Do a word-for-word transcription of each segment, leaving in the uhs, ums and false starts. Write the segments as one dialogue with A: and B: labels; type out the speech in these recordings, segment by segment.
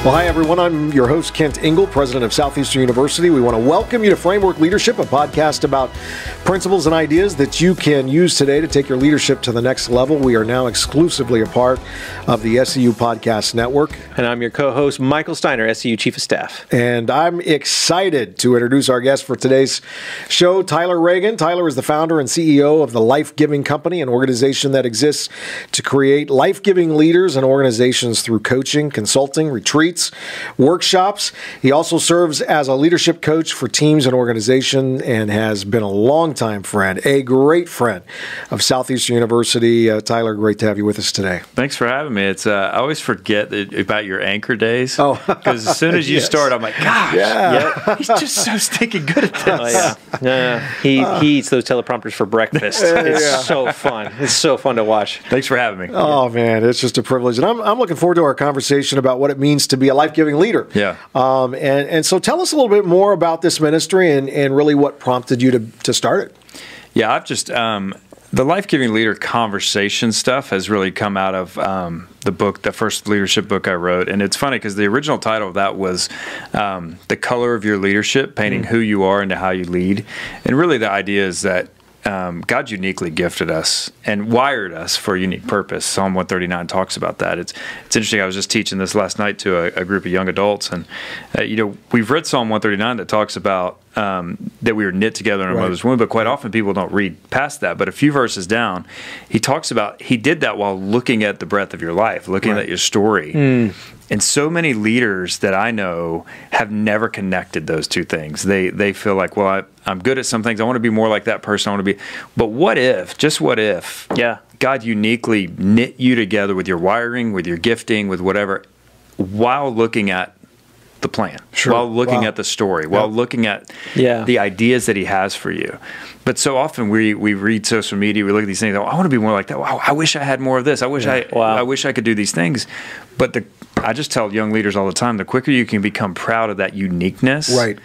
A: Well, hi, everyone. I'm your host, Kent Ingle, president of Southeastern University. We want to welcome you to Framework Leadership, a podcast about principles and ideas that you can use today to take your leadership to the next level. We are now exclusively a part of the S C U Podcast Network.
B: And I'm your co-host, Michael Steiner, S C U Chief of Staff.
A: And I'm excited to introduce our guest for today's show, Tyler Reagan. Tyler is the founder and C E O of the Life Giving Company, an organization that exists to create life-giving leaders and organizations through coaching, consulting, retreats, workshops. He also serves as a leadership coach for teams and organizations and has been a longtime friend, a great friend of Southeastern University. Uh, Tyler, great to have you with us today.
C: Thanks for having me. It's uh, I always forget that, about your anchor days.
A: Oh,
C: because as soon as you
A: yes.
C: start, I'm like, gosh,
A: yeah.
C: yeah, he's just so stinking good at this.
B: Oh, yeah. yeah. He, uh, he eats those teleprompters for breakfast. It's
A: yeah.
B: so fun. It's so fun to watch.
C: Thanks for having me.
A: Oh, man, it's just a privilege. And I'm, I'm looking forward to our conversation about what it means to be a life-giving leader.
C: Yeah.
A: Um, and, and so tell us a little bit more about this ministry and, and really what prompted you to, to start it.
C: Yeah, I've just, um, the Life-Giving Leader conversation stuff has really come out of um, the book, the first leadership book I wrote. And it's funny because the original title of that was um, The Color of Your Leadership, Painting mm. Who You Are into How You Lead. And really the idea is that Um, God uniquely gifted us and wired us for a unique purpose. Psalm one thirty-nine talks about that. It's it's interesting. I was just teaching this last night to a, a group of young adults, and uh, you know we've read Psalm one thirty-nine that talks about um, that we were knit together in our
A: right.
C: mother's womb. But quite often people don't read past that. But a few verses down, he talks about he did that while looking at the breadth of your life, looking
A: right.
C: at your story. Mm. And so many leaders that I know have never connected those two things. They they feel like, well, I, I'm good at some things. I want to be more like that person. I want to be. But what if, just what if,
B: yeah.
C: God uniquely knit you together with your wiring, with your gifting, with whatever, while looking at the plan,
A: sure.
C: while looking
A: wow.
C: at the story, while
A: yep.
C: looking at
B: yeah.
C: the ideas that he has for you. But so often we we read social media, we look at these things, oh, I want to be more like that. Wow, I wish I had more of this. I wish
B: yeah.
C: I
B: wow.
C: I wish I could do these things. But the I just tell young leaders all the time, the quicker you can become proud of that uniqueness,
A: right.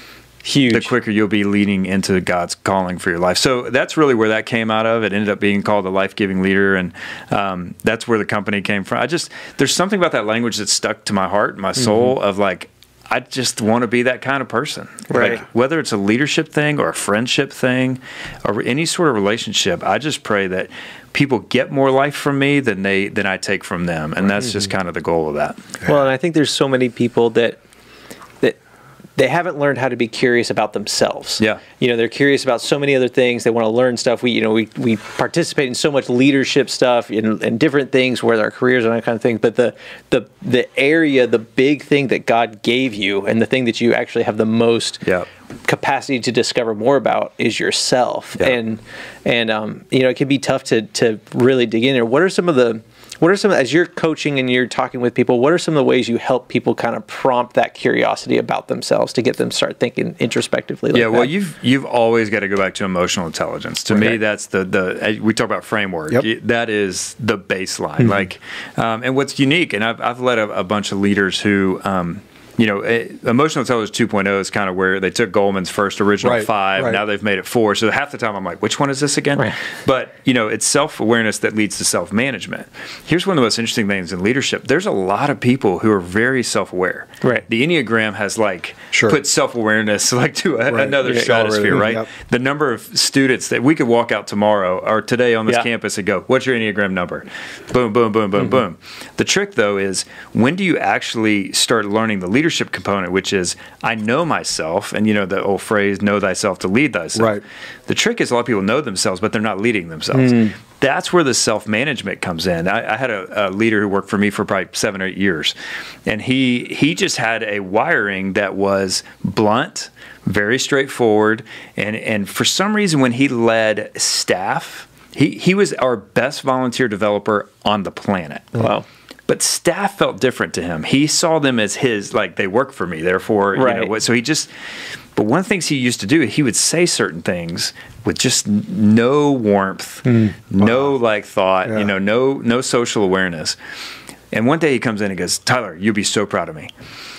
B: huge.
C: the quicker you'll be leading into God's calling for your life. So that's really where that came out of. It ended up being called the Life-Giving Leader, and um, that's where the company came from. I just there's something about that language that stuck to my heart, my soul, mm-hmm. of like, I just want to be that kind of person.
B: Right.
C: Like, whether it's a leadership thing or a friendship thing or any sort of relationship, I just pray that people get more life from me than they than I take from them. And that's just kind of the goal of that.
B: Well, and I think there's so many people that that they haven't learned how to be curious about themselves.
C: Yeah.
B: You know, they're curious about so many other things. They want to learn stuff. We, you know, we, we participate in so much leadership stuff and, and different things where our careers and that kind of thing. But the, the, the area, the big thing that God gave you and the thing that you actually have the most
C: yeah.
B: capacity to discover more about is yourself.
C: Yeah.
B: And, and um, you know, it can be tough to, to really dig in there. What are some of the What are some, as you're coaching and you're talking with people, what are some of the ways you help people kind of prompt that curiosity about themselves to get them to start thinking introspectively like
C: yeah, well,
B: that?
C: you've you've always got to go back to emotional intelligence. To
B: okay.
C: me, that's the, the we talk about framework.
A: Yep.
C: That is the baseline. Mm-hmm. Like, um, and what's unique, and I've, I've led a, a bunch of leaders who, um, you know, Emotional Intelligence two point oh is kind of where they took Goleman's first original
A: right,
C: five,
A: right.
C: now they've made it four. So half the time I'm like, which one is this again?
B: Right.
C: But, you know, it's self-awareness that leads to self-management. Here's one of the most interesting things in leadership. There's a lot of people who are very self-aware.
B: Right.
C: The Enneagram has, like,
A: sure.
C: put self-awareness like to a,
A: right.
C: another
A: yeah,
C: stratosphere, right?
A: Yep.
C: The number of students that we could walk out tomorrow or today on this
B: yeah.
C: campus and go, what's your Enneagram number? Boom, boom, boom, boom,
B: mm-hmm.
C: boom. The trick, though, is when do you actually start learning the leadership component, which is I know myself, and you know the old phrase, know thyself to lead thyself.
A: Right.
C: The trick is a lot of people know themselves, but they're not leading themselves. Mm. That's where the self-management comes in. I, I had a, a leader who worked for me for probably seven or eight years, and he he just had a wiring that was blunt, very straightforward, and, and for some reason when he led staff, he, he was our best volunteer developer on the planet.
B: Wow.
C: But staff felt different to him. He saw them as his, like they work for me, therefore,
B: right.
C: you know, so he just, but one of the things he used to do, he would say certain things with just no warmth, mm. no wow. like thought, yeah. you know, no no social awareness. And one day he comes in and goes, Tyler, you'll be so proud of me.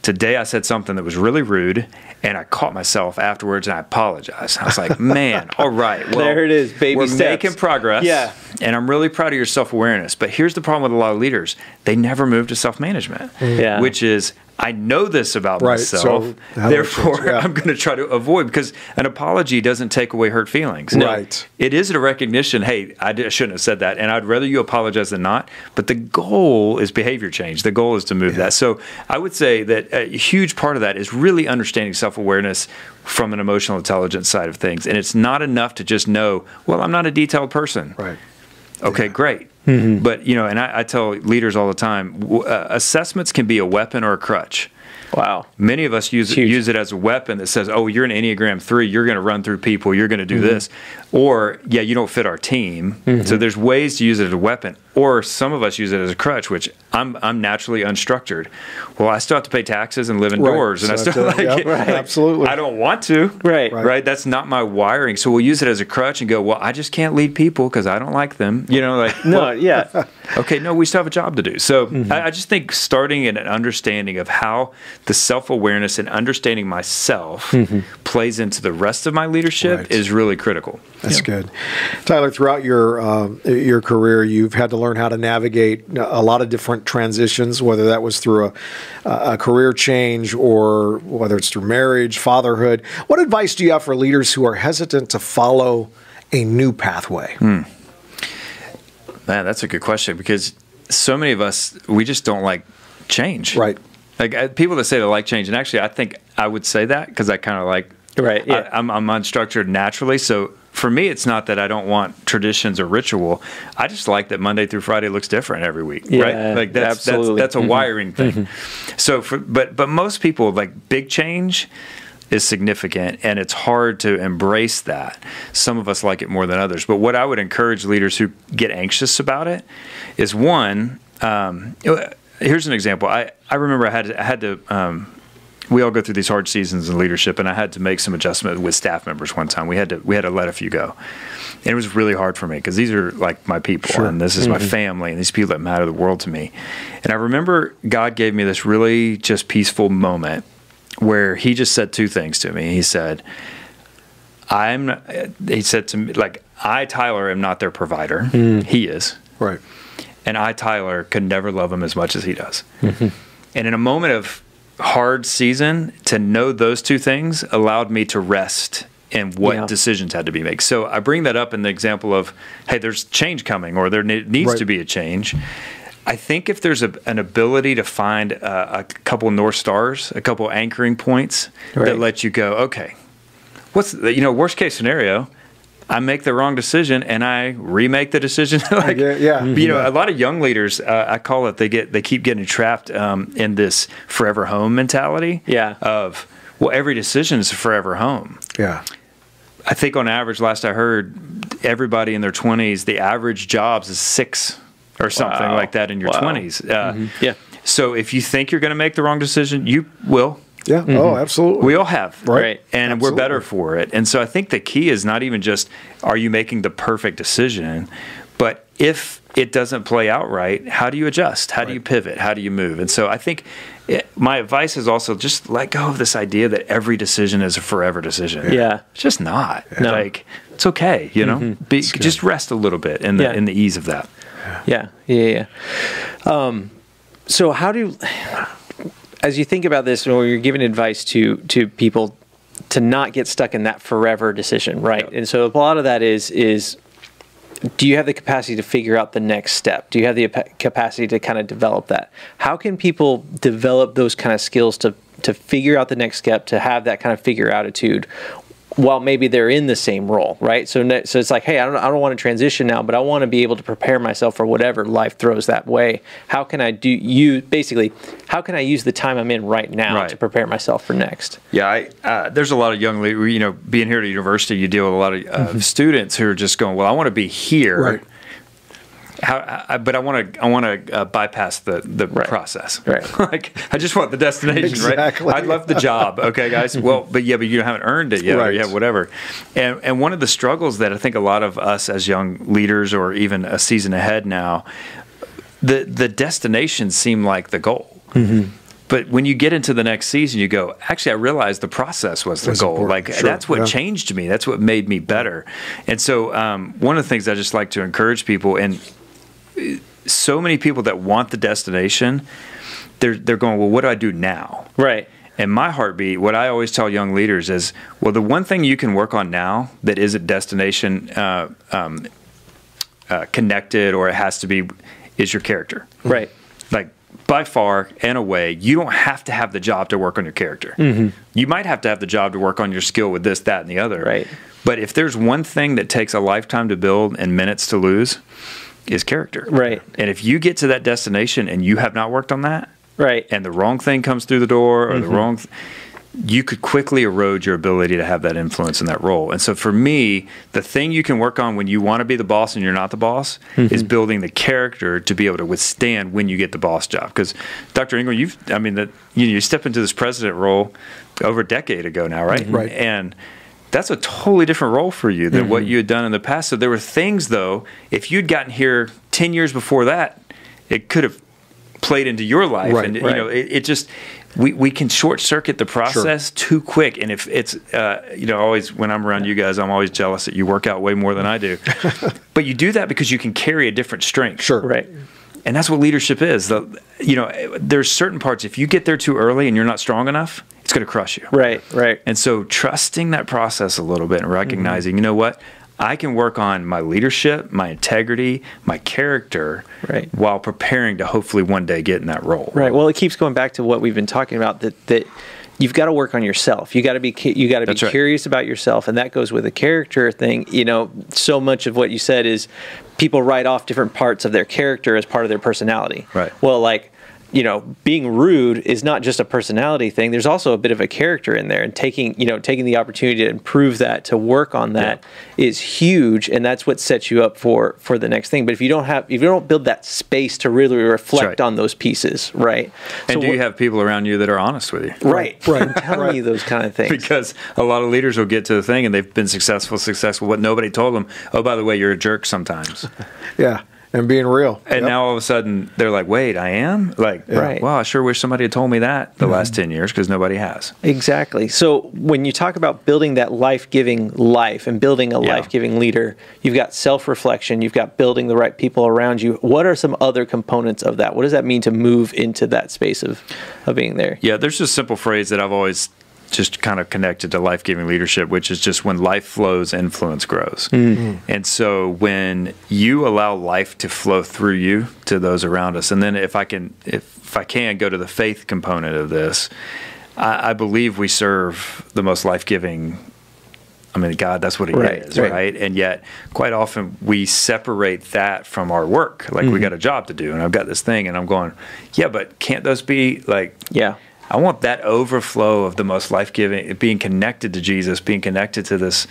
C: today I said something that was really rude, and I caught myself afterwards, and I apologized. I was like, man, all right. Well,
B: there it is, baby
C: we're
B: steps.
C: making progress.
B: Yeah.
C: And I'm really proud of your self-awareness. But here's the problem with a lot of leaders. They never move to self-management,
B: Yeah.
C: which is, I know this about
A: Right,
C: myself,
A: so how do I
C: therefore
A: change? Yeah.
C: I'm going to try to avoid, because an apology doesn't take away hurt feelings.
A: No. Right.
C: It is a recognition, hey, I did- I shouldn't have said that, and I'd rather you apologize than not, but the goal is behavior change. The goal is to move that. So I would say that a huge part of that is really understanding self-awareness from an emotional intelligence side of things. And it's not enough to just know, well, I'm not a detailed person.
A: Right.
C: Okay,
A: Yeah.
C: great. Mm-hmm. But, you know, and I, I tell leaders all the time, w- uh, assessments can be a weapon or a crutch.
B: Wow.
C: Many of us use
B: Huge.
C: use it as a weapon that says, "Oh, you're an Enneagram three. You're going to run through people. You're going to do
B: Mm-hmm.
C: this," or "Yeah, you don't fit our team."
B: Mm-hmm.
C: So there's ways to use it as a weapon, or some of us use it as a crutch. Which I'm I'm naturally unstructured. Well, I still have to pay taxes and live
A: Right.
C: indoors, and I
A: So
C: still
A: have to-
C: like,
A: yep,
C: it.
A: right.
C: Like,
A: Absolutely.
C: I don't want to.
B: Right.
A: Right.
C: Right. That's not my wiring. So we'll use it as a crutch and go, "Well, I just can't lead people because I don't like them." You know, like
B: No,
C: well,
B: yeah.
C: okay, no, we still have a job to do. So
A: Mm-hmm.
C: I, I just think starting in an understanding of how the self-awareness and understanding myself plays into the rest of my leadership
A: Mm-hmm. Right.
C: is really critical.
A: That's good. Tyler, throughout your uh, your career, you've had to learn how to navigate a lot of different transitions, whether that was through a, a career change or whether it's through marriage, fatherhood. What advice do you have for leaders who are hesitant to follow a new pathway?
C: Man, that's a good question, because so many of us, we just don't like change.
A: Right.
C: Like uh, people that say they like change, and actually I think I would say that because I kind of like,
B: Right, yeah.
C: I, I'm, I'm unstructured naturally. So for me, it's not that I don't want traditions or ritual. I just like that Monday through Friday looks different every week,
B: Yeah,
C: right? Like that's
B: absolutely.
C: that's, that's a
B: Mhm.
C: wiring thing. So for but but most people, like, big change is significant, and it's hard to embrace that. Some of us like it more than others. But what I would encourage leaders who get anxious about it is, one, um, here's an example. I, I remember I had to, I had to um, we all go through these hard seasons in leadership, and I had to make some adjustment with staff members one time. We had to we had to let a few go. And it was really hard for me because these are like my people,
A: Sure.
C: and this is my family, and these people that matter the world to me. And I remember God gave me this really just peaceful moment where he just said two things to me. He said, I'm, he said to me, like, I, Tyler, am not their provider. He is.
A: Right.
C: And I, Tyler, could never love him as much as he does. And in a moment of hard season, to know those two things allowed me to rest in what
B: Yeah.
C: decisions had to be made. So I bring that up in the example of, hey, there's change coming, or there ne- needs
A: Right.
C: to be a change. I think if there's a, an ability to find a, a couple North Stars, a couple anchoring points
B: Right.
C: that let you go, okay, what's the, you know, worst case scenario, I make the wrong decision and I remake the decision. like,
A: Yeah, yeah.
C: You know,
A: Yeah.
C: a lot of young leaders, uh, I call it, they get they keep getting trapped um, in this forever home mentality.
B: Yeah.
C: Of, well, every decision is a forever home.
A: Yeah.
C: I think on average, last I heard, everybody in their twenties, the average jobs is six or something
B: Wow.
C: like that in your
B: Wow.
C: twenties. Uh,
B: Yeah.
C: So if you think you're going to make the wrong decision, you will.
A: Yeah. Oh, absolutely.
C: We all have.
A: Right.
B: Right.
C: And
A: Absolutely.
C: we're better for it. And so I think the key is not even just, are you making the perfect decision, but if it doesn't play out right, how do you adjust? How do you pivot? How do you move? And so I think it, my advice is also just let go of this idea that every decision is a forever decision.
B: Yeah.
C: It's just not.
B: No.
C: Like, it's okay, you know? Be, just rest a little bit in the
B: Yeah.
C: in the ease of that.
B: Yeah, yeah, yeah. Um, so how do, as you think about this, or you're giving advice to to people to not get stuck in that forever decision, right?
C: Yep.
B: And so a lot of that is is, do you have the capacity to figure out the next step? Do you have the ap- capacity to kind of develop that? How can people develop those kind of skills to to figure out the next step, to have that kind of figure attitude, while maybe they're in the same role, right? So, ne- so it's like, hey, I don't, I don't want to transition now, but I want to be able to prepare myself for whatever life throws that way. How can I do you basically? How can I use the time I'm in right now
C: Right.
B: to prepare myself for next?
C: Yeah, I, uh, there's a lot of young leaders, you know, being here at university, you deal with a lot of uh,
B: Mm-hmm.
C: students who are just going, well, I want to be here.
A: Right.
C: How, I, but I want to I want to uh, bypass the, the
B: Right.
C: process.
B: Right.
C: Like, I just want the destination,
A: Exactly.
C: right? I love the job. Okay, guys. Well, but yeah, but you haven't earned it yet. Or
A: Right.
C: yeah, whatever. And and one of the struggles that I think a lot of us as young leaders, or even a season ahead now, the the destinations seem like the goal. But when you get into the next season, you go, actually, I realized the process was the
A: That's
C: goal.
A: important.
C: Like,
A: Sure.
C: that's what
A: Yeah.
C: changed me. That's what made me better. And so um, one of the things I just like to encourage people, and so many people that want the destination, they're, they're going, well, what do I do now?
B: Right.
C: And my heartbeat, what I always tell young leaders is, well, the one thing you can work on now that isn't destination uh, um, uh, connected, or it has to be, is your character.
B: Right.
C: Like, by far and away, you don't have to have the job to work on your character. Mm-hmm. You might have to have the job to work on your skill with this, that, and the other.
B: Right.
C: But if there's one thing that takes a lifetime to build and minutes to lose, is character.
B: Right.
C: And if you get to that destination and you have not worked on that,
B: Right.
C: and the wrong thing comes through the door, or
B: Mm-hmm.
C: the wrong, th- you could quickly erode your ability to have that influence in that role. And so for me, the thing you can work on when you want to be the boss and you're not the boss
B: Mm-hmm.
C: is building the character to be able to withstand when you get the boss job. Because Doctor Ingram, you've, I mean, that you, you step into this president role over a decade ago now, right?
A: Right.
C: And that's a totally different role for you than
B: Mm-hmm.
C: what you had done in the past. So there were things, though, if you'd gotten here ten years before that, it could have played into your life.
A: Right,
C: and, you
B: right.
C: know, it, it just, we, we can short circuit the process too quick. And if it's, uh, you know, always when I'm around you guys, I'm always jealous that you work out way more than I do. But you do that because you can carry a different strength.
A: Sure.
B: Right.
C: And that's what leadership is. The, you know, there's certain parts, if you get there too early and you're not strong enough, it's going to crush you.
B: Right. Right.
C: And so trusting that process a little bit and recognizing, you know what, I can work on my leadership, my integrity, my character,
B: Right.
C: while preparing to hopefully one day get in that role.
B: Right. Well, it keeps going back to what we've been talking about, that that you've got to work on yourself. You got to be cu- you got to be
C: That's right.
B: curious about yourself, and that goes with a character thing. You know, so much of what you said is people write off different parts of their character as part of their personality.
C: Right.
B: Well, like, you know, being rude is not just a personality thing. There's also a bit of a character in there, and taking, you know, taking the opportunity to improve that, to work on that is huge, and that's what sets you up for for the next thing. But if you don't have, if you don't build that space to really reflect
C: right.
B: on those pieces, right?
C: And
B: So
C: do
B: what-
C: you have people around you that are honest with you?
B: right,
A: Right.
B: I'm telling
A: Right.
B: you those kind of things.
C: Because a lot of leaders will get to the thing and they've been successful, successful, but nobody told them, oh, by the way, you're a jerk sometimes.
A: Yeah. And being real.
C: And
A: Yep.
C: now all of a sudden they're like, wait, I am? Like,
B: Right.
C: wow, I sure wish somebody had told me that the last ten years, because nobody has.
B: Exactly. So when you talk about building that life-giving life and building a
C: Yeah.
B: life-giving leader, you've got self-reflection, you've got building the right people around you. What are some other components of that? What does that mean to move into that space of, of being there?
C: Yeah, there's this simple phrase that I've always just kind of connected to life-giving leadership, which is just when life flows, influence grows. Mm-hmm. And so when you allow life to flow through you to those around us, and then if I can, if, if I can go to the faith component of this, I, I believe we serve the most life-giving. I mean, God, that's what He
B: Right,
C: is,
B: right.
C: right? And yet, quite often, we separate that from our work. Like,
B: Mm-hmm.
C: we got a job to do, and I've got this thing, and I'm going, yeah, but can't those be, like,
B: Yeah.
C: I want that overflow of the most life-giving, being connected to Jesus, being connected to this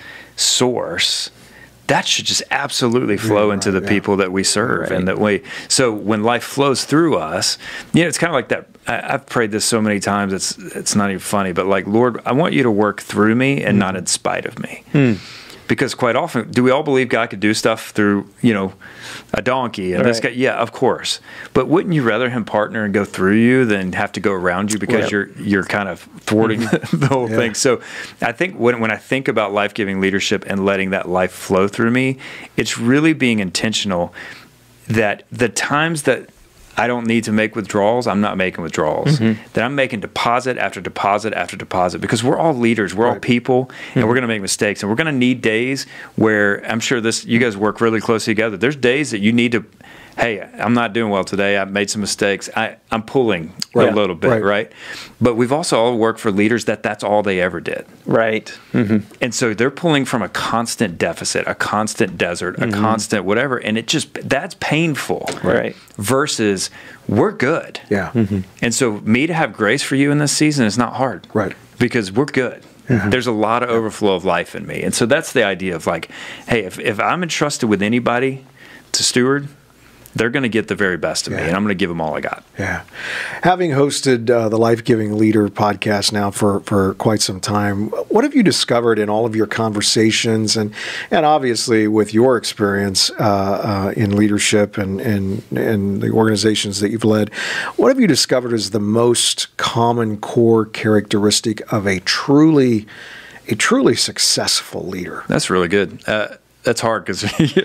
C: source. That should just absolutely flow
A: Yeah,
C: into
A: right,
C: the
A: yeah.
C: people that we serve,
B: Right.
C: and that we. So when life flows through us, you know, it's kind of like that. I, I've prayed this so many times; it's it's not even funny. But like, Lord, I want you to work through me and not in spite of me. Because quite often, do we all believe God could do stuff through, you know, a donkey and this
B: Right.
C: guy? Yeah, of course. But wouldn't you rather Him partner and go through you than have to go around you because
B: Right.
C: you're you're kind of thwarting the whole
A: Yeah.
C: thing? So I think when when I think about life-giving leadership and letting that life flow through me, it's really being intentional that the times that I don't need to make withdrawals, I'm not making withdrawals. That I'm making deposit after deposit after deposit, because we're all leaders, we're all
A: Right.
C: people, and we're going to make mistakes, and we're going to need days where I'm sure this. You guys work really closely together. There's days that you need to. Hey, I'm not doing well today. I've made some mistakes. I, I'm pulling
A: Right.
C: a little bit,
A: Right.
C: right. But we've also all worked for leaders that that's all they ever did.
B: Right. Mm-hmm.
C: And so they're pulling from a constant deficit, a constant desert, a constant whatever. And it just, that's painful.
B: Right.
C: Versus we're good.
A: Yeah.
C: And so me to have grace for you in this season is not hard.
A: Right.
C: Because we're good. There's a lot of overflow of life in me. And so that's the idea of like, hey, if, if I'm entrusted with anybody to steward, they're going to get the very best of
A: Yeah.
C: me, and I'm going to give them all I got.
A: Yeah. Having hosted uh, the Life Giving Leader podcast now for, for quite some time, what have you discovered in all of your conversations and, and obviously with your experience uh, uh, in leadership and, and, and the organizations that you've led, what have you discovered is the most common core characteristic of a truly, a truly successful leader?
C: That's really good. Uh, That's hard because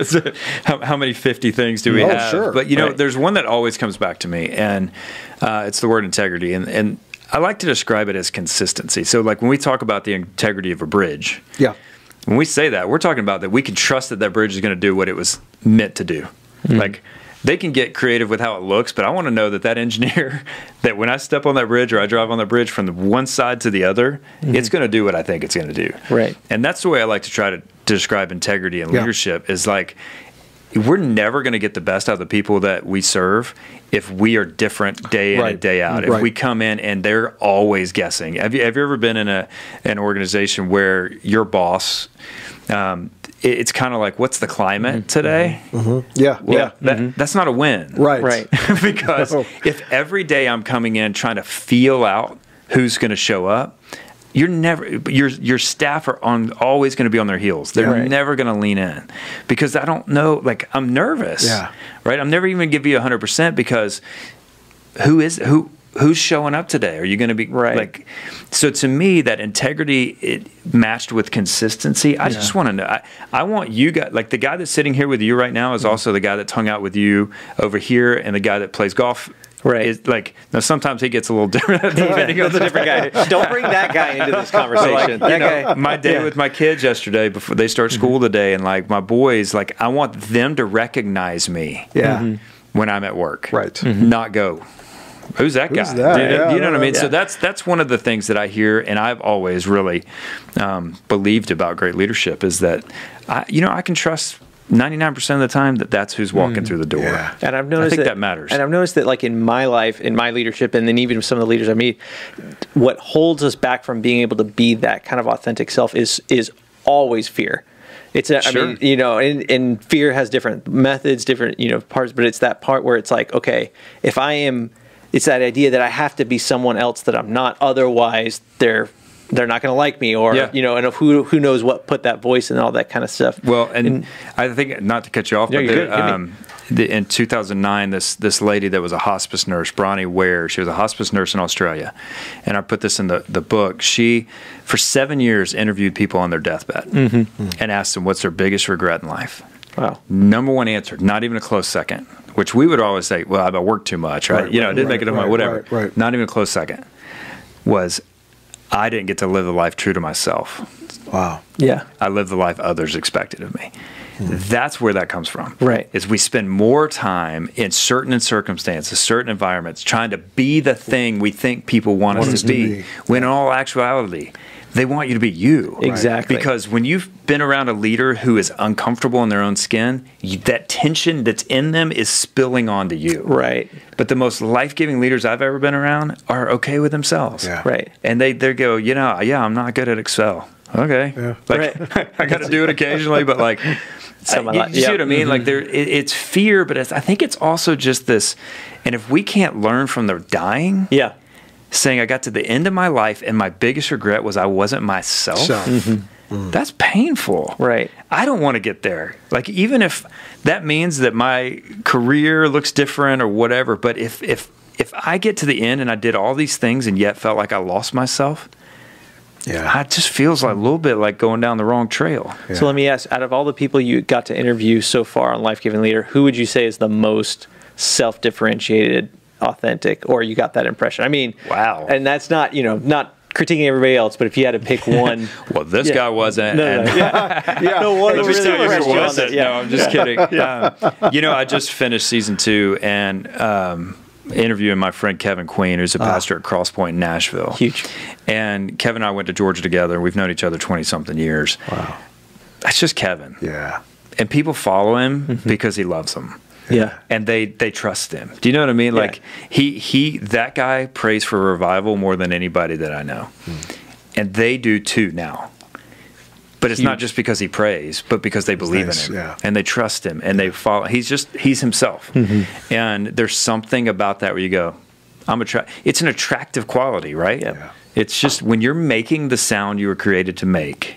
C: how, how many fifty things do we
A: Oh,
C: have?
A: sure.
C: But, you know,
B: Right.
C: there's one that always comes back to me, and uh, it's the word integrity. And, and I like to describe it as consistency. So, like, when we talk about the integrity of a bridge,
A: Yeah.
C: when we say that, we're talking about that we can trust that that bridge is going to do what it was meant to do. Like, they can get creative with how it looks, but I want to know that that engineer, that when I step on that bridge or I drive on that bridge from the one side to the other, it's going to do what I think it's going to do.
B: Right.
C: And that's the way I like to try to describe integrity and
A: Yeah.
C: leadership is like, we're never going to get the best out of the people that we serve if we are different day in
A: Right.
C: and day out. If
A: Right.
C: we come in and they're always guessing. Have you, have you ever been in a an organization where your boss, um, it, it's kind of like, what's the climate today?
A: Yeah.
C: Well,
A: Yeah.
C: that, that's not a win.
A: Right.
B: Right.
C: Because
A: No.
C: if every day I'm coming in trying to feel out who's going to show up, you're never your your staff are on always going to be on their heels. They're
B: Right.
C: never going to lean in because I don't know. Like I'm nervous.
A: Yeah.
C: Right. I'm never even going to give you a hundred percent because who is who who's showing up today? Are you going to be
B: Right.
C: like? So to me, that integrity it matched with consistency. I just want to know. I, I want you guys like the guy that's sitting here with you right now is also the guy that's hung out with you over here, and the guy that plays golf.
B: Right.
C: Is like now sometimes he gets a little different depending on
B: That's a
C: the
B: different guy. Don't bring that guy into this conversation. that
C: you know,
B: guy.
C: my day with my kids yesterday before they start school today, and like my boys, like I want them to recognize me
A: Yeah.
C: when I'm at work,
A: Right.
C: Not go, who's that
A: Who's
C: guy?
A: that?
C: Do you know,
A: Yeah,
C: you know what I mean?
B: yeah.
C: So that's that's one of the things that I hear, and I've always really um, believed about great leadership is that I, you know, I can trust ninety-nine percent of the time that that's who's walking through the door.
A: Yeah.
B: And I've noticed
C: I think that, matters.
B: And I've noticed that, like in my life, in my leadership, and then even some of the leaders I meet, what holds us back from being able to be that kind of authentic self is is always fear. It's a,
C: Sure.
B: I mean, you know, and, and fear has different methods, different you know parts, but it's that part where it's like, okay, if I am, it's that idea that I have to be someone else that I'm not, otherwise they're they're not going to like me, or
C: Yeah.
B: you know, and who who knows what put that voice and all that kind of stuff.
C: Well, and, I think not to cut you off,
B: No,
C: but
B: you're
C: the,
B: good. Hit me.
C: um, the, in two thousand nine, this this lady that was a hospice nurse, Bronnie Ware, she was a hospice nurse in Australia, and I put this in the, the book. She, for seven years, interviewed people on their deathbed
B: Mm-hmm.
C: and asked them what's their biggest regret in life.
B: Wow.
C: Number one answer, not even a close second, which we would always say, well, I worked too much, right?
A: Right,
C: you know,
A: right,
C: I didn't
A: right,
C: make it on my
A: right,
C: whatever.
A: right, right.
C: Not even a close second, was I didn't get to live the life true to myself.
A: Wow.
B: Yeah.
C: I live the life others expected of me. That's where that comes from.
B: Right.
C: Is we spend more time in certain circumstances, certain environments, trying to be the thing we think people want,
A: Want
C: us
A: us
C: to
A: to
C: be,
A: be.
C: when in all actuality, they want you to be you.
B: Exactly.
C: Because when you've been around a leader who is uncomfortable in their own skin, you, that tension that's in them is spilling onto you.
B: Right.
C: But the most life-giving leaders I've ever been around are okay with themselves.
A: Yeah.
B: Right.
C: And they they go, you know, yeah, I'm not good at Excel. Okay.
A: Yeah.
C: Like, I got to do it occasionally, but like,
B: Some
C: I,
B: of
C: you,
B: that-
C: you see
B: yeah.
C: what I mean? Like, there, it, it's fear, but it's, I think it's also just this. And if we can't learn from the dying,
B: Yeah.
C: saying I got to the end of my life and my biggest regret was I wasn't myself.
A: So,
C: That's painful.
B: Right.
C: I don't want to get there. Like, even if that means that my career looks different or whatever, but if if if I get to the end and I did all these things and yet felt like I lost myself,
A: yeah.
C: it just feels like a little bit like going down the wrong trail.
A: Yeah.
B: So let me ask, out of all the people you got to interview so far on Life Giving Leader, who would you say is the most self-differentiated, authentic, or you got that impression? I mean,
C: Wow.
B: And that's not, you know, not critiquing everybody else, but if you had to pick one.
C: Well, this
B: Yeah.
C: guy wasn't.
B: No, no,
C: and-
B: no, yeah.
A: Yeah.
B: No one
C: Let me
B: really
C: tell you
B: impressed
C: who
B: you on
C: wasn't.
B: that. Yeah.
C: No, I'm just kidding. Um, you know, I just finished season two and um, interviewing my friend Kevin Queen, who's a pastor at Cross Point in Nashville.
B: Huge.
C: And Kevin and I went to Georgia together, and we've known each other twenty-something years.
A: Wow.
C: That's just Kevin.
A: Yeah.
C: And people follow him because he loves them.
B: Yeah.
C: And they, they trust him. Do you know what I mean?
B: Yeah.
C: Like, he, he that guy prays for revival more than anybody that I know. And they do too now. But it's not just because he prays, but because they believe
A: nice,
C: in him
A: yeah.
C: and they trust him and they follow. He's just, he's himself. Mm-hmm. And there's something about that where you go, I'm attra- it's an attractive quality, right?
B: Yeah.
C: It's just when you're making the sound you were created to make,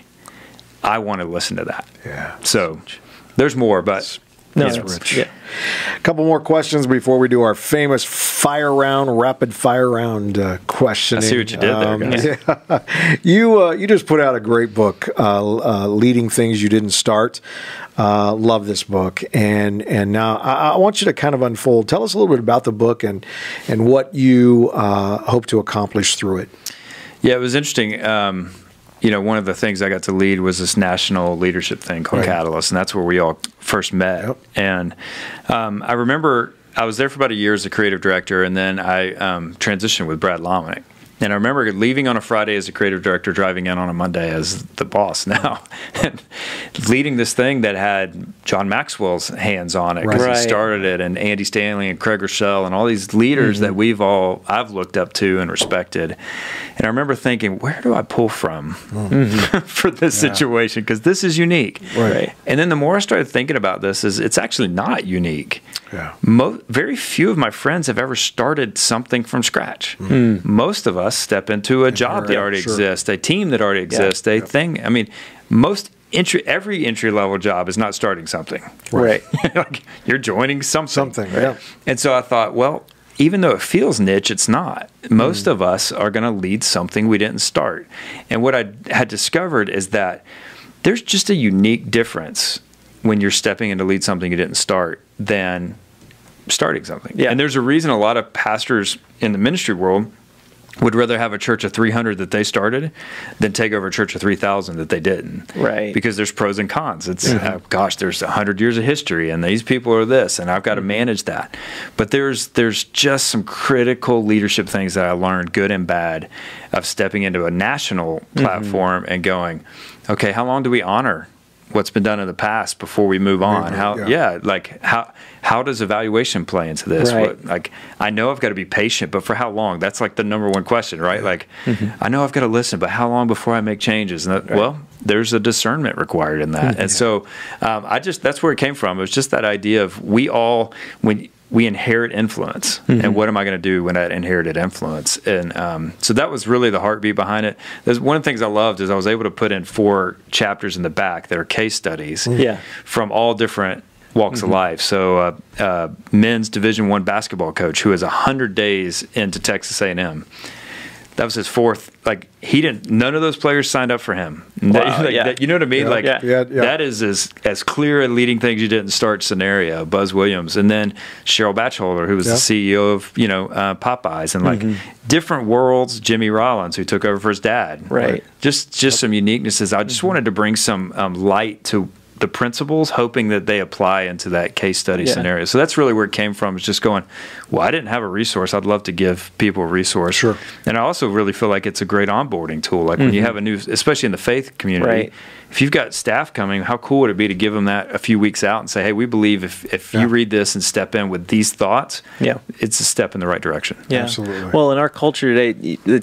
C: I want to listen to that.
A: Yeah.
C: So there's more, but
B: No,
A: it's
B: it's-
A: rich.
B: yeah.
A: A couple more questions before we do our famous fire round, rapid fire round uh, questioning.
C: I see what you did there, guys.
A: Yeah. you uh, you just put out a great book, uh, uh, Leading Things You Didn't Start. Uh, love this book, and and now I, I want you to kind of unfold. Tell us a little bit about the book and and what you uh, hope to accomplish through it.
C: Yeah, it was interesting. Um, you know, one of the things I got to lead was this national leadership thing called
A: Right.
C: Catalyst, and that's where we all first met.
A: Yep.
C: And um, I remember I was there for about a year as a creative director, and then I um, transitioned with Brad Lomenick. And I remember leaving on a Friday as a creative director, driving in on a Monday as the boss now, and leading this thing that had John Maxwell's hands on it because
B: Right.
C: he started it, and Andy Stanley and Craig Rochelle and all these leaders
B: Mm-hmm.
C: that we've all I've looked up to and respected. And I remember thinking, where do I pull from
B: Mm-hmm.
C: for this situation? Because this is unique.
B: Right.
C: And then the more I started thinking about this, is it's actually not unique.
A: Yeah.
C: Mo- very few of my friends have ever started something from scratch. Most of us step into a job that
A: Yeah,
C: already
A: sure.
C: exists, a team that already exists, a thing. I mean, most entry, every entry level job is not starting something.
B: Right.
C: Like you're joining something.
A: Something, yeah.
C: And so I thought, well, even though it feels niche, it's not. Most of us are going to lead something we didn't start. And what I had discovered is that there's just a unique difference when you're stepping in to lead something you didn't start than starting something.
B: Yeah.
C: And there's a reason a lot of pastors in the ministry world would rather have a church of three hundred that they started than take over a church of three thousand that they didn't.
B: Right.
C: Because there's pros and cons. It's, uh, gosh, there's one hundred years of history, and these people are this, and I've got to manage that. But there's there's just some critical leadership things that I learned, good and bad, of stepping into a national platform and going, okay, how long do we honor what's been done in the past before we move on? How,
A: yeah.
C: yeah, like how how does evaluation play into this?
B: Right.
C: What, like I know I've got to be patient, but for how long? That's like the number one question, right? Like I know I've got to listen, but how long before I make changes? And that, well, there's a discernment required in that. And so um, I just that's where it came from. It was just that idea of we all when we inherit influence, and what am I going to do when that inherited influence? And um, so that was really the heartbeat behind it. There's one of the things I loved is I was able to put in four chapters in the back that are case studies
B: Yeah.
C: from all different walks of life. So uh, uh, men's Division One basketball coach who is one hundred days into Texas A and M. That was his fourth. Like he didn't. None of those players signed up for him.
B: Wow,
C: Like,
B: yeah.
C: that- you know what I mean?
A: Yeah,
C: like
B: yeah.
A: Yeah, yeah.
C: that is as as clear a leading things you didn't start scenario. Buzz Williams, and then Cheryl Batchelder, who was
A: Yeah.
C: the C E O of you know uh, Popeyes, and like different worlds. Jimmy Rollins, who took over for his dad.
B: Right.
C: Just just some uniquenesses. I just wanted to bring some um, light to the principles, hoping that they apply into that case study
B: Yeah.
C: scenario. So that's really where it came from. Is just going, well, I didn't have a resource. I'd love to give people a resource.
A: Sure.
C: And I also really feel like it's a great onboarding tool. Like when you have a new, especially in the faith community,
B: Right.
C: if you've got staff coming, how cool would it be to give them that a few weeks out and say, hey, we believe if, if
A: Yeah.
C: you read this and step in with these thoughts,
B: Yeah.
C: it's a step in the right direction.
B: Yeah.
A: Absolutely.
B: Well, in our culture today, it,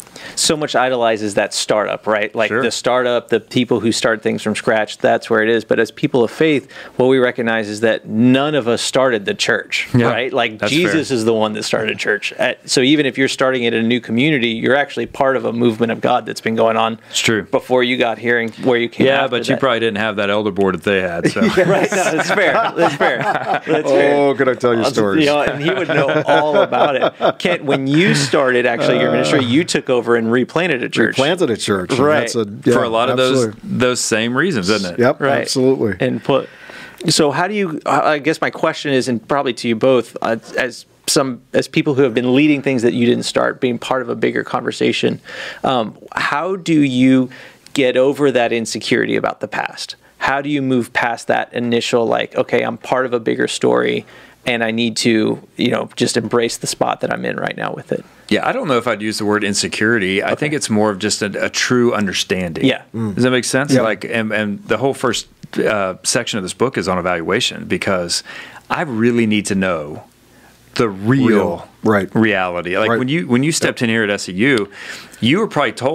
B: so much idolizes that startup, right? Like
C: Sure.
B: the startup, the people who start things from scratch, that's where it is. But as people of faith, what we recognize is that none of us started the church,
C: Yeah,
B: right? Like
C: that's
B: Jesus
C: fair.
B: is the one that started church. At, so even if you're starting it in a new community, you're actually part of a movement of God that's been going on
C: It's true.
B: before you got here and where you came
C: Yeah,
B: after
C: but you
B: that.
C: probably didn't have that elder board that they had. So.
B: Right, no, that's fair. That's fair. That's fair.
A: Oh, could I tell you
B: I'll-
A: stories?
B: You know, and he would know all about it. Kent, when you started actually your ministry, you took over and replanted a church.
A: Planted a church. and
B: Right.
A: That's a, yeah,
C: For a lot of
A: absolutely.
C: those those same reasons, isn't it?
A: Yep,
B: Right.
A: absolutely.
B: And put. So how do you? I guess my question is, and probably to you both, uh, as some as people who have been leading things that you didn't start, being part of a bigger conversation, um, how do you get over that insecurity about the past? How do you move past that initial, like, okay, I'm part of a bigger story, and I need to, you know, just embrace the spot that I'm in right now with it?
C: Yeah, I don't know if I'd use the word insecurity. I think it's more of just a, a true understanding.
B: Yeah.
C: Does that make sense?
A: Yeah.
C: Like, and, and the whole first uh, section of this book is on evaluation because I really need to know the real,
A: Real, right.
C: reality. Like
A: Right.
C: when you when you stepped in here at S E U, you were probably told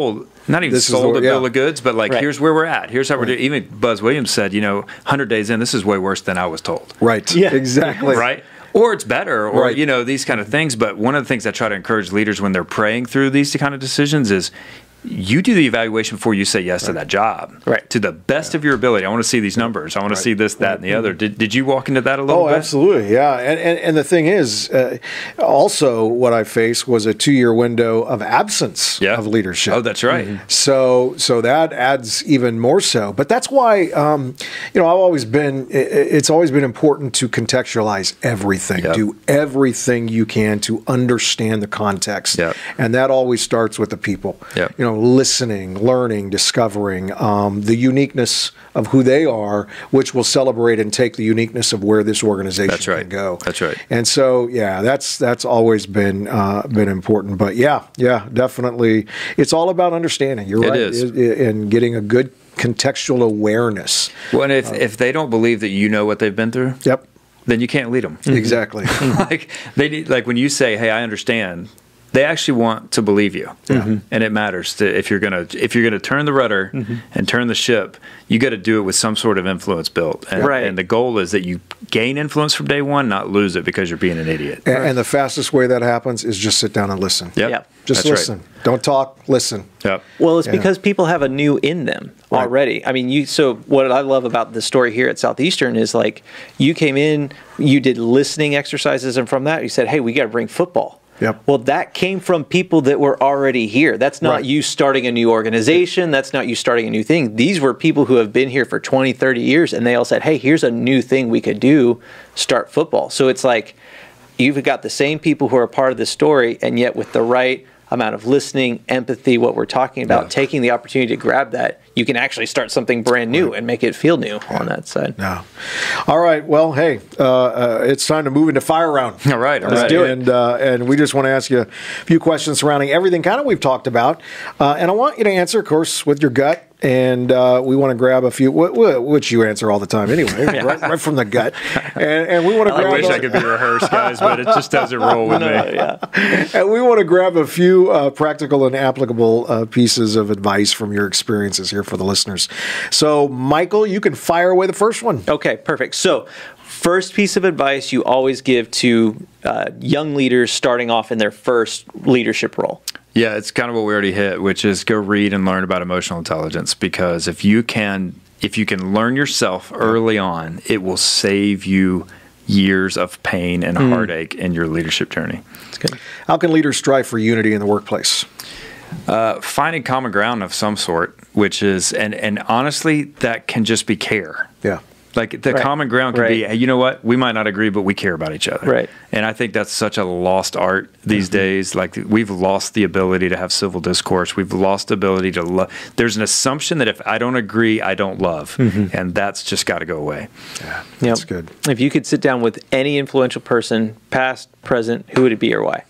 C: not even
A: This is
C: sold
A: the-
C: a
A: yeah.
C: bill of goods, but like,
B: Right.
C: here's where we're at. Here's how we're doing. Even Buzz Williams said, you know, one hundred days in, this is way worse than I was told.
A: Right.
B: Yeah.
A: Exactly.
C: Right? Or it's better, or,
A: Right.
C: you know, these kind of things. But one of the things I try to encourage leaders when they're praying through these kind of decisions is you do the evaluation before you say yes to that job.
B: Right.
C: To the best of your ability. I want to see these numbers. I want to see this, that, and the other. Did, did you walk into that a little
A: Oh,
C: bit?
A: absolutely, yeah. And, and and the thing is, uh, also what I faced was a two-year window of absence
C: Yeah.
A: of leadership.
C: Oh, that's right.
A: So so that adds even more so. But that's why, um, you know, I've always been. i- i- It's always been important to contextualize everything.
C: Yep.
A: Do everything you can to understand the context,
C: Yep.
A: and that always starts with the people.
C: Yep.
A: You know, listening, learning, discovering um, the uniqueness of who they are, which will celebrate and take the uniqueness of where this organization
C: That's right.
A: can go.
C: That's right.
A: And so, yeah, that's that's always been uh, been important. But yeah, yeah, definitely, it's all about understanding. You're
C: It
A: right,
C: is.
A: It- it- and getting a good contextual awareness.
C: Well, and if, if they don't believe that you know what they've been through,
A: Yep,
C: then you can't lead them.
A: exactly.
C: like they need, like when you say, "Hey, I understand," they actually want to believe you, and it matters to, if you're gonna if you're gonna turn the rudder and turn the ship. You got to do it with some sort of influence built, and,
B: Right.
C: and the goal is that you gain influence from day one, not lose it because you're being an idiot.
A: And, and the fastest way that happens is just sit down and listen.
C: Yep.
B: Yep.
A: Just
C: That's
A: listen. Don't talk. Listen.
C: Right. Yep.
B: Well, it's
A: Yeah.
B: because people have a new in them
A: Right.
B: already. I mean, you. So what I love about the story here at Southeastern is like you came in, you did listening exercises, and from that you said, "Hey, we got to bring football."
A: Yep.
B: Well, that came from people that were already here. That's not
A: Right.
B: you starting a new organization. That's not you starting a new thing. These were people who have been here for twenty, thirty years, and they all said, "Hey, here's a new thing we could do, start football." So it's like you've got the same people who are part of this story, and yet with the right amount of listening, empathy, what we're talking about,
C: Yeah.
B: taking the opportunity to grab that, you can actually start something brand new and make it feel new on that side.
A: No. All right. Well, hey, uh, uh, it's time to move into fire round.
C: All right, all
A: Let's
C: right.
A: do it. And, uh, and we just want to ask you a few questions surrounding everything kind of we've talked about. Uh, and I want you to answer, of course, with your gut. And uh, we want to grab a few, wh- wh- which you answer all the time anyway, right, right from the gut. And, and we want to
C: I
A: grab.
C: wish
A: a-
C: I could be rehearsed, guys, but it just doesn't roll with me.
B: yeah.
A: And we want to grab a few uh, practical and applicable uh, pieces of advice from your experiences here for the listeners. So, Michael, you can fire away the first one.
B: Okay, perfect. So, first piece of advice you always give to uh, young leaders starting off in their first leadership role.
C: Yeah, it's kind of what we already hit, which is go read and learn about emotional intelligence, because if you can if you can learn yourself early on, it will save you years of pain and heartache in your leadership journey.
B: That's good.
A: How can leaders strive for unity in the workplace?
C: Uh, finding common ground of some sort, which is and and honestly, that can just be care.
A: Yeah.
C: Like the
B: Right.
C: common ground can be,
B: Right.
C: hey, you know what? We might not agree, but we care about each other.
B: Right.
C: And I think that's such a lost art these
A: Mm-hmm.
C: days. Like we've lost the ability to have civil discourse. We've lost the ability to love. There's an assumption that if I don't agree, I don't love.
A: Mm-hmm.
C: And that's just got to go away.
A: Yeah.
B: Yep.
A: That's good.
B: If you could sit down with any influential person, past, present, who would it be or why?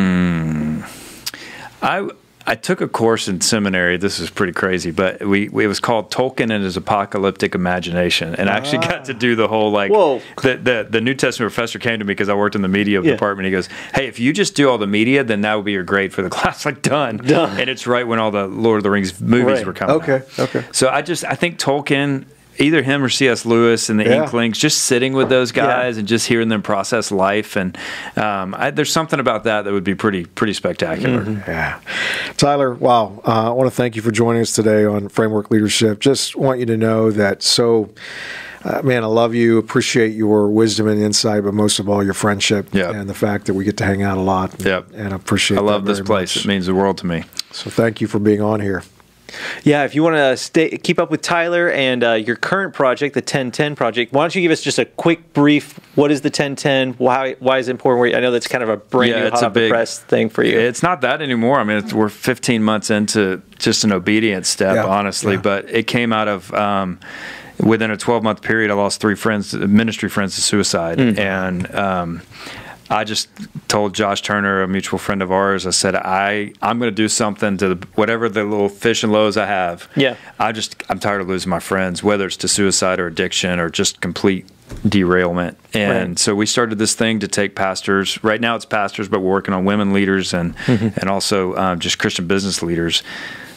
C: I I took a course in seminary. This is pretty crazy, but we, we it was called Tolkien and His Apocalyptic Imagination, and I actually got to do the whole like
B: Whoa.
C: the, the the New Testament professor came to me because I worked in the media
B: Yeah.
C: department. He goes, "Hey, if you just do all the media, then that would be your grade for the class." Like done,
B: Done.
C: And it's right when all the Lord of the Rings movies
B: Right.
C: were coming.
A: Okay,
C: out.
A: okay.
C: So I just I think Tolkien. Either him or C S Lewis and the
A: Yeah.
C: Inklings, just sitting with those guys
B: Yeah.
C: and just hearing them process life, and um, I, there's something about that that would be pretty pretty spectacular.
A: Yeah. Tyler, wow. Uh, I want to thank you for joining us today on Framework Leadership. Just want you to know that so, uh, man, I love you, appreciate your wisdom and insight, but most of all, your friendship
C: Yep.
A: and the fact that we get to hang out a lot. And,
C: Yep.
A: and I appreciate
C: I love
A: that
C: this
A: very
C: place.
A: much.
C: It means the world to me.
A: So thank you for being on here.
B: Yeah, if you want to stay, keep up with Tyler and uh, your current project, the ten ten project, why don't you give us just a quick brief? What is the ten ten? Why why is it important? I know that's kind of a brand
C: Yeah,
B: new,
C: it's
B: hot
C: a
B: off the
C: big-
B: press thing for you.
C: It's not that anymore. I mean, it's, we're fifteen months into just an obedience step,
A: Yeah,
C: honestly.
A: yeah.
C: But it came out of um, within a twelve month period. I lost three friends, ministry friends, to suicide,
A: Hmm.
C: and um, I just told Josh Turner, a mutual friend of ours, I said, I I'm going to do something to the, whatever the little fish and lows I have.
B: Yeah.
C: I just I'm tired of losing my friends, whether it's to suicide or addiction or just complete derailment. And
B: Right.
C: so we started this thing to take pastors. Right now it's pastors, but we're working on women leaders and
B: Mm-hmm.
C: and also um, just Christian business leaders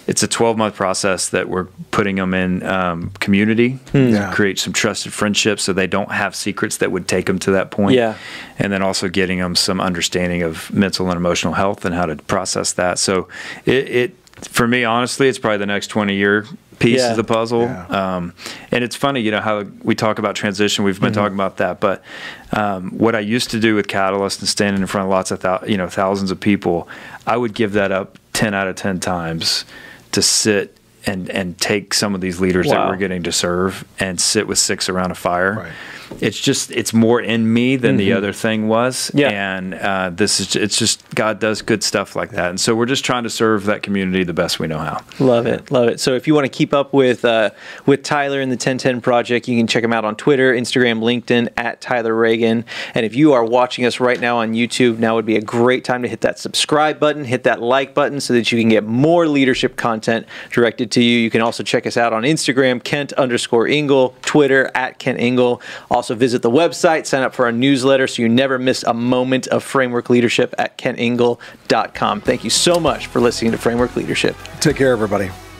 C: it's a twelve month process that we're putting them in um, community,
A: Yeah.
C: to create some trusted friendships so they don't have secrets that would take them to that point.
B: Yeah.
C: And then also getting them some understanding of mental and emotional health and how to process that. So it, it for me, honestly, it's probably the next twenty year piece
B: Yeah.
C: of the puzzle.
A: Yeah.
C: Um, and it's funny, you know, how we talk about transition. We've been
B: Mm-hmm.
C: talking about that, but um, what I used to do with Catalyst and standing in front of lots of thou- you know thousands of people, I would give that up ten out of ten times to sit and and take some of these leaders
B: Wow.
C: that we're getting to serve and sit with six around a fire.
A: Right.
C: It's just it's more in me than the
B: Mhm.
C: other thing was.
B: Yeah.
C: And uh, this is it's just God does good stuff like that, and so we're just trying to serve that community the best we know how.
B: Love it, love it. So if you want to keep up with uh, with Tyler and the ten ten Project, you can check him out on Twitter, Instagram, LinkedIn at Tyler Reagan. And if you are watching us right now on YouTube, now would be a great time to hit that subscribe button, hit that like button, so that you can get more leadership content directed to you. You can also check us out on Instagram, Kent underscore Ingle, Twitter at Kent Ingle. Also visit the website, sign up for our newsletter so you never miss a moment of Framework Leadership at kent ingle dot com. Thank you so much for listening to Framework Leadership.
A: Take care, everybody.